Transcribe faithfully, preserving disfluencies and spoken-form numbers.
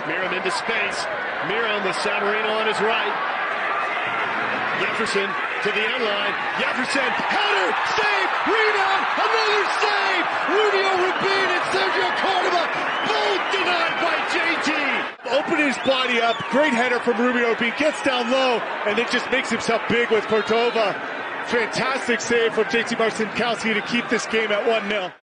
Miram into space. Miram with Savarino on his right. Jefferson to the end line. Jefferson, header, save, rebound, another save. Rubio Rubin and Sergio Cordova, both denied by J T. Opening his body up, great header from Rubio Rubin, gets down low, and then just makes himself big with Cordova. Fantastic save from J T Marcinkowski to keep this game at one nil.